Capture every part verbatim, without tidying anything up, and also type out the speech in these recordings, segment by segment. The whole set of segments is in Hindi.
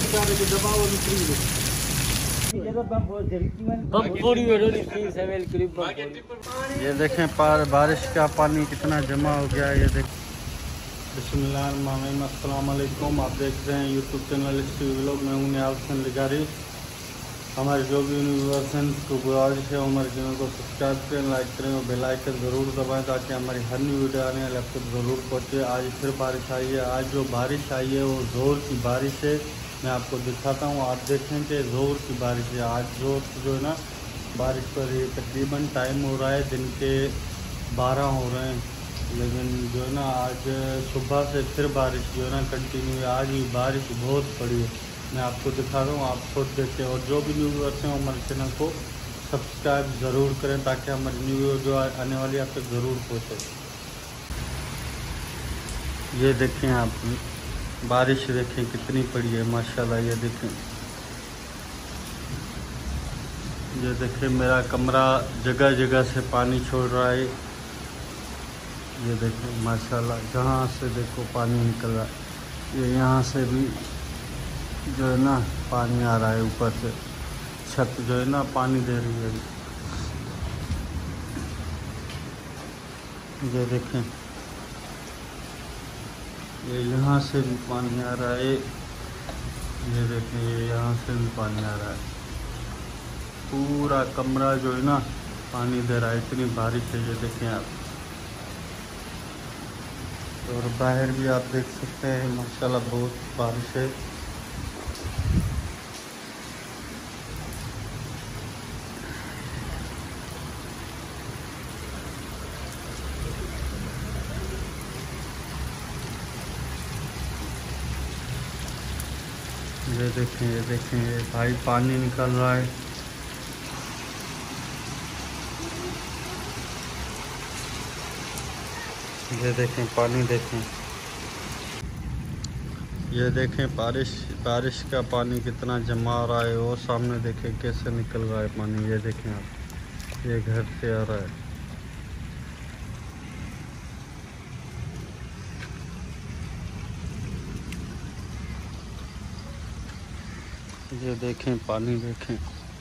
ये देखें बारिश का पानी कितना जमा हो गया। ये देख बिस्मिल्लाहिर्रहमानिर्रहीम, अस्सलाम वालेकुम। आप देख रहे हैं YouTube channel S T vlog. मैं हूं नियाज़ हुसैन लिगारी। हमारे जो भी यूनिवर्स हैं तो गुजारिश है हमारे चैनल को सब्सक्राइब करें, लाइक करें और बेल आइकन ज़रूर दबाएं ताकि हमारी हर न्यू वीडियो आने वाले आपको ज़रूर पहुँचे। आज फिर बारिश आई है। आज जो बारिश आई है वो ज़ोर की बारिश है। मैं आपको दिखाता हूँ, आप देखें कि ज़ोर की बारिश है। आज ज़ोर जो है ना बारिश पर तकरीबन टाइम हो रहा है दिन के बारह हो रहे हैं, लेकिन जो है ना आज सुबह से फिर बारिश जो है ना कंटिन्यू है। आज भी बारिश बहुत पड़ी है। मैं आपको दिखा रहा हूँ, आप खुद देखें। और जो भी न्यू व्यूअर्स हैं हमारे चैनल को सब्सक्राइब ज़रूर करें ताकि हमारी न्यू वीडियो जो आने वाली आप तक ज़रूर पहुँचे। ये देखें आप, बारिश देखें कितनी पड़ी है माशाल्लाह। ये देखें, ये देखें मेरा कमरा जगह जगह से पानी छोड़ रहा है। ये देखें माशाल्लाह, जहाँ से देखो पानी निकल रहा है। ये यहाँ से भी जो है ना पानी आ रहा है, ऊपर से छत जो है ना पानी दे रही है। ये देखें, ये यहाँ से भी पानी आ रहा है। ये देखें, ये यहाँ से भी पानी आ रहा है। पूरा कमरा जो है ना पानी दे रहा है, इतनी बारिश है। ये देखें आप, और बाहर भी आप देख सकते हैं माशाल्लाह बहुत बारिश है। ये देखें, ये देखें, ये भाई पानी निकल रहा है। ये देखें पानी देखें, ये देखें बारिश बारिश का पानी कितना जमा आ रहा है। वो सामने देखें कैसे निकल रहा है पानी। ये देखें आप, ये घर से आ रहा है। ये देखें पानी देखें,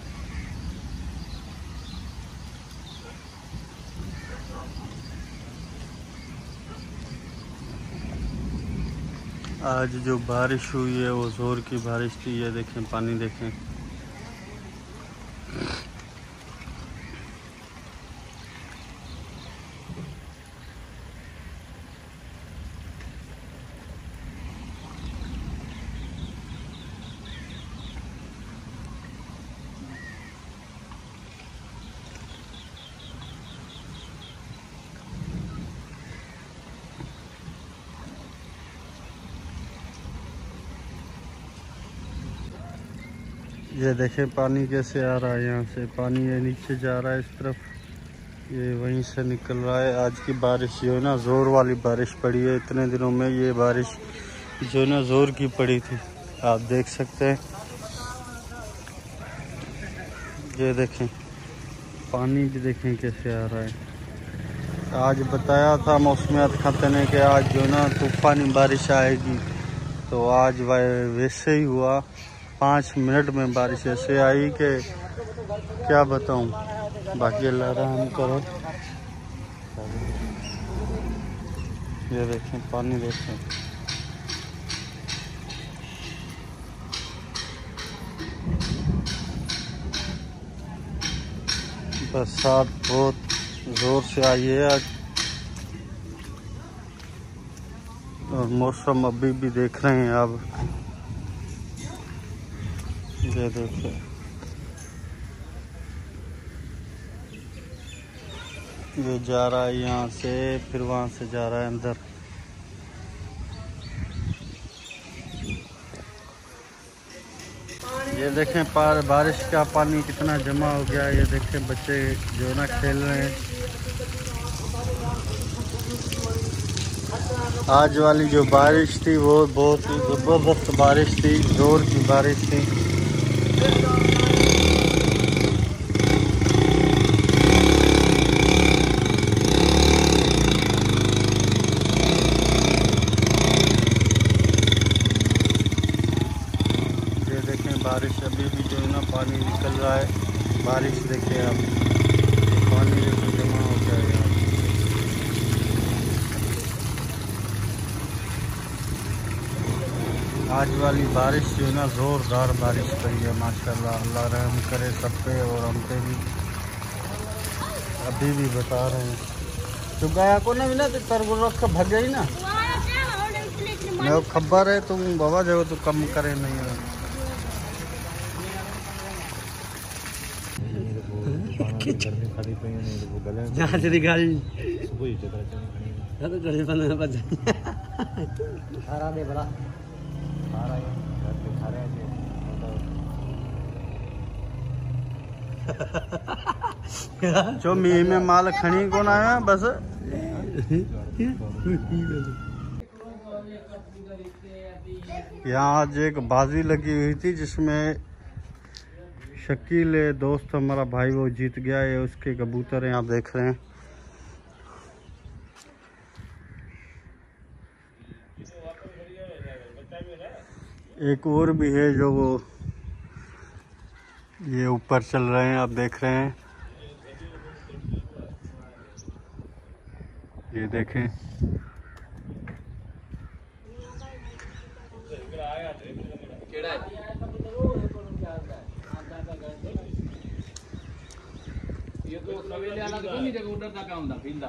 आज जो बारिश हुई है वो ज़ोर की बारिश थी। ये देखें पानी देखें। ये देखें पानी कैसे आ रहा है। यहाँ से पानी ये नीचे जा रहा है इस तरफ, ये वहीं से निकल रहा है। आज की बारिश जो है ना ज़ोर वाली बारिश पड़ी है। इतने दिनों में ये बारिश जो है ना ज़ोर की पड़ी थी, आप देख सकते हैं। ये देखें पानी भी देखें कैसे आ रहा है। आज बताया था मौसमियात खाते ने कि आज जो है ना तूफ़ानी बारिश आएगी, तो आज वैसे ही हुआ। पाँच मिनट में बारिश ऐसे आई कि क्या बताऊं। बाकी अल्लाह रहम करो। ये देखें पानी देखें, बरसात बहुत ज़ोर से आई है आज। और मौसम अभी भी देख रहे हैं आप। ये देखिए, ये जा रहा है यहाँ से, फिर वहाँ से जा रहा है अंदर। ये देखें पार बारिश का पानी कितना जमा हो गया। ये देखें बच्चे जो ना खेल रहे हैं। आज वाली जो बारिश थी वो बहुत ही ज़बरदस्त बारिश थी, ज़ोर की बारिश थी। बारिश अभी भी जो है ना पानी निकल रहा है। बारिश देखिए आप, पानी देखो जमा हो गया है यहाँ। आज वाली बारिश जो है ना ज़ोरदार बारिश पड़ी है माशाल्लाह। अल्लाह रहम करे सब पे और हम पे भी। अभी भी बता रहे हैं तो गया को ना भी ना तरबूज रख के भग गई ना। मैं खबर है तुम बाबा जो तो कम करे नहीं है। जो मी में माल खणी कौन आया बस। यहाँ आज एक बाजी लगी हुई थी जिसमें शकील दोस्त हमारा भाई वो जीत गया है। उसके कबूतर हैं आप देख रहे हैं। एक और भी है जो वो ये ऊपर चल रहे हैं आप देख रहे हैं। ये देखें ये तो सवेरे आला तो नहीं जगह उधर तक आऊंगा फिंदा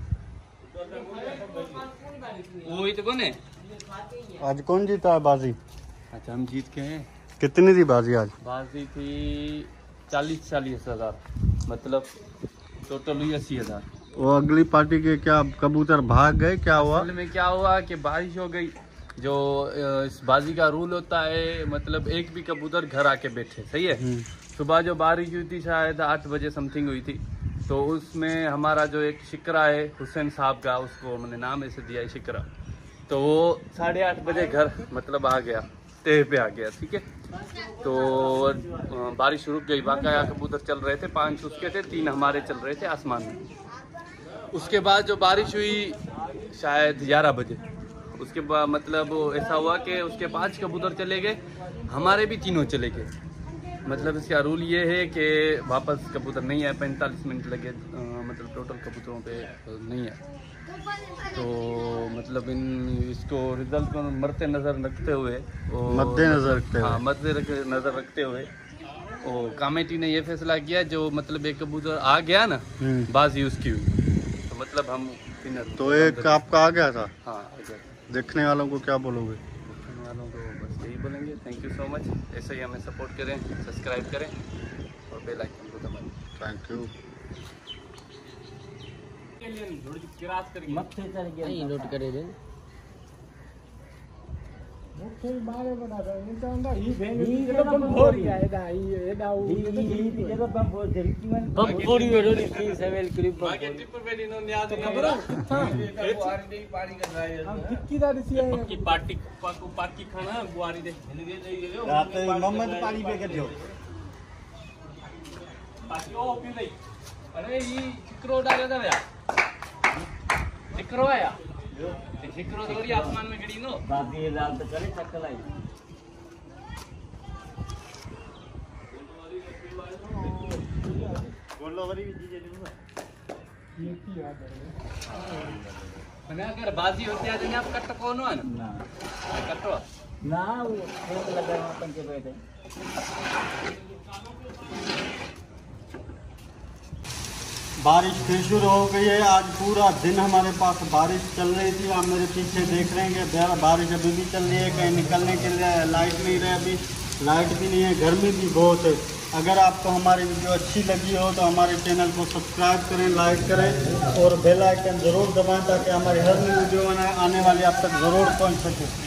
वो ही तो कौन है। आज कौन जीता है बाजी? अच्छा हम जीत के हैं। कितनी थी बाजी आज? बाजी थी चालीस चालीस हजार, मतलब टोटल हुई अस्सी हजार। वो अगली पार्टी के क्या कबूतर भाग गए, क्या हुआ? असल में क्या हुआ कि बारिश हो गई। जो इस बाजी का रूल होता है, मतलब एक भी कबूतर घर आके बैठे, सही है। सुबह जो बारिश हुई थी शायद आठ बजे समथिंग हुई थी, तो उसमें हमारा जो एक शिकरा है हुसैन साहब का, उसको मैंने नाम ऐसे दिया है शिकरा, तो वो साढ़े आठ बजे घर मतलब आ गया, टेह पे आ गया, ठीक है। तो बारिश रुक गई, बाकाया कबूतर चल रहे थे, पांच उसके थे, तीन हमारे चल रहे थे आसमान में। उसके बाद जो बारिश हुई शायद ग्यारह बजे, उसके बाद मतलब ऐसा हुआ कि उसके पांच कबूतर चले गए, हमारे भी तीनों चले गए। मतलब इसका रूल ये है कि वापस कबूतर नहीं है, पैंतालीस मिनट लगे, आ, मतलब टोटल कबूतरों पे नहीं है। तो मतलब इन इसको रिजल्ट को मरते नज़र रखते हुए, मद्देनजर रखते हुए हाँ मद्दे नज़र रखते हुए वो कमेटी ने ये फैसला किया, जो मतलब एक कबूतर आ गया ना बाजी उसकी हुई, तो मतलब हम विनर। तो एक आपका आ गया था। हाँ, देखने वालों को क्या बोलोगे? देखने वालों को बस यही बोलेंगे, थैंक यू सो मच। ऐसे ही हमें सपोर्ट करें, सब्सक्राइब करें और बेल आइकन को दबाएं। Thank you. नोट करे दे बारे बता दो निचांदा ही भेंगे ये बम फोड़ी है दा ये दाऊ ये तो बम फोड़ दे बम फोड़ी वेडो नी सेवेल क्लिप बाकी ट्रिप पे नी नो याद खबर है बुआरी दे पानी कर रहा है हम किक्की दा दिसी है की पार्टी को पार्टी खाना बुआरी दे रात मोहम्मद पानी पे कर जो पार्टी ओ पी ले। अरे ये चिक्रो डाले था यार, चिक्रो आया चिक्रो थोड़ी आसमान में खड़ी नो बाकी रात तो करे चक्कर आई। बोलो वरी भी चीजें दूंगा ये की याद है मैंने अगर बाजी होती है तो आप कट कौन हो ना कटो ना वो एक लगा अपन के बैठे। बारिश फिर शुरू हो गई है। आज पूरा दिन हमारे पास बारिश चल रही थी। आप मेरे पीछे देख रहे हैं कि बारिश अभी भी चल रही है, कहीं निकलने के लिए लाइट नहीं रहे, अभी लाइट भी नहीं है, गर्मी भी बहुत है। अगर आपको हमारी वीडियो अच्छी लगी हो तो हमारे चैनल को सब्सक्राइब करें, लाइक करें और बेल आइकन ज़रूर दबाएं ताकि हमारी हर नई वीडियो आने वाली आप तक ज़रूर पहुँच सके।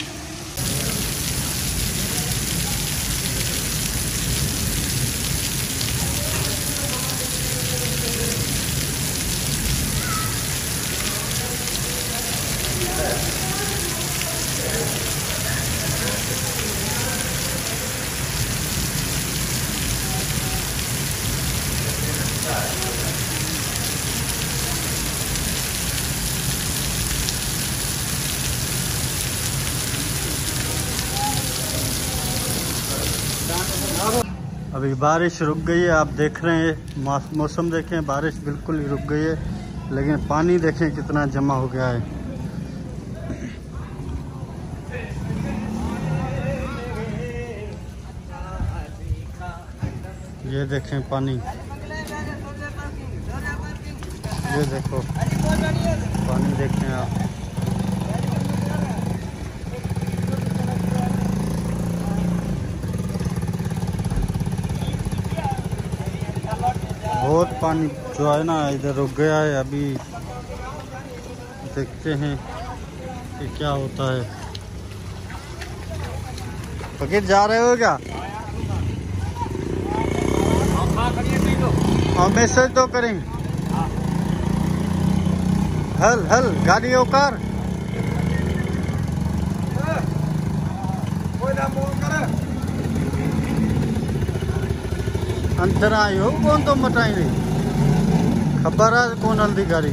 अभी बारिश रुक गई है, आप देख रहे हैं मौसम देखें, बारिश बिल्कुल ही रुक गई है, लेकिन पानी देखें कितना जमा हो गया है। ये देखें पानी, ये देखो पानी देखें आप। बहुत पानी जो है ना इधर रुक गया है। अभी देखते हैं कि क्या होता है। फकीर जा रहे हो क्या? और मैसेज तो करें। हल हल गाड़ी औकार अंतर आयो कौन तो मटाई नहीं खबर है कौन हल्दी गाड़ी।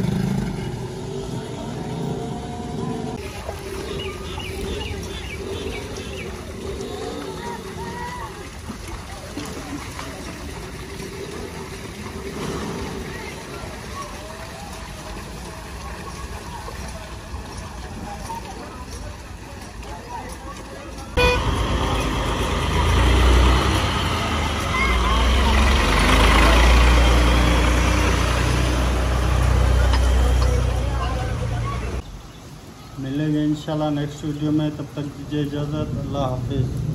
मिलेंगे इंशाल्लाह नेक्स्ट वीडियो में, तब तक दीजिए इजाज़त। अल्लाह हाफिज़।